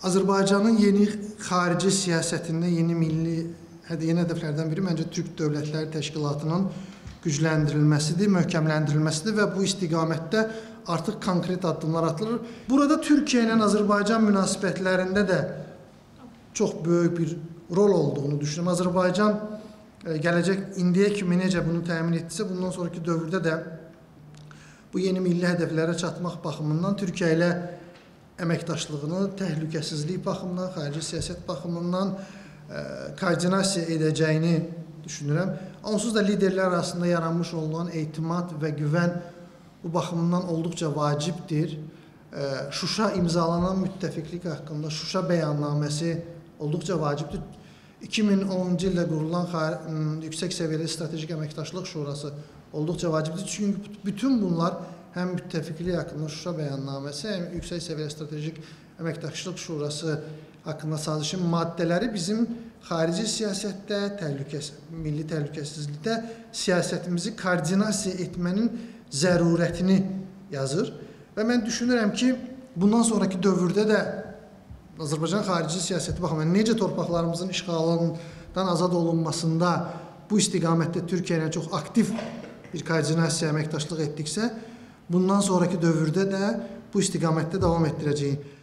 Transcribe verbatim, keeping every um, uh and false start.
Azərbaycanın yeni xarici siyasətində yeni milli yeni hədəflərdən biri məncə Türk Dövlətləri Təşkilatının gücləndirilməsidir, möhkəmləndirilməsidir və bu istiqamətdə artıq konkret addımlar atılır. Burada Türkiyə ilə Azərbaycan münasibətlərində də çox böyük bir rol olduğunu düşünürəm. Azərbaycan gələcək indiyə kimi necə bunu təmin etdisə, bundan sonraki dövrdə də bu yeni milli hədəflərə çatmaq baxımından Türkiyə ilə əməkdaşlığını təhlükəsizlik baxımından, xarici siyasət baxımından koordinasiya edəcəyini düşünürəm. Onsuz da liderlər arasında yaranmış olan etimad və güvən bu baxımdan olduqca vacibdir. Şuşa imzalanan müttəfiqlik haqqında Şuşa bəyannaməsi olduqca vacibdir. iki min onuncu ildə qurulan Yüksək Səviyyəli Strateji Əməkdaşlıq Şurası olduqca vacibdir. Çünki bütün bunlar həm müttəfiqlik haqqında Şuşa bəyannaməsi, həm Yüksək Səviyyəli Strateji Əməkdaşlıq Şurası haqqında sazişin maddələri bizim xarici siyasətdə, milli təhlükəsizlikdə siyasətimizi koordinasiya etmənin zərurətini yazır. Və mən düşünürəm ki, bundan sonraki dövrdə də Azərbaycan xarici siyasəti baxımından necə torpaqlarımızın işğalından azad olunmasında bu istiqamətdə Türkiyə ilə çox aktiv bir koordinasiya əməkdaşlıq etdiksə, bundan sonraki dövrdə də bu istiqamətdə davam etdirəcəyik.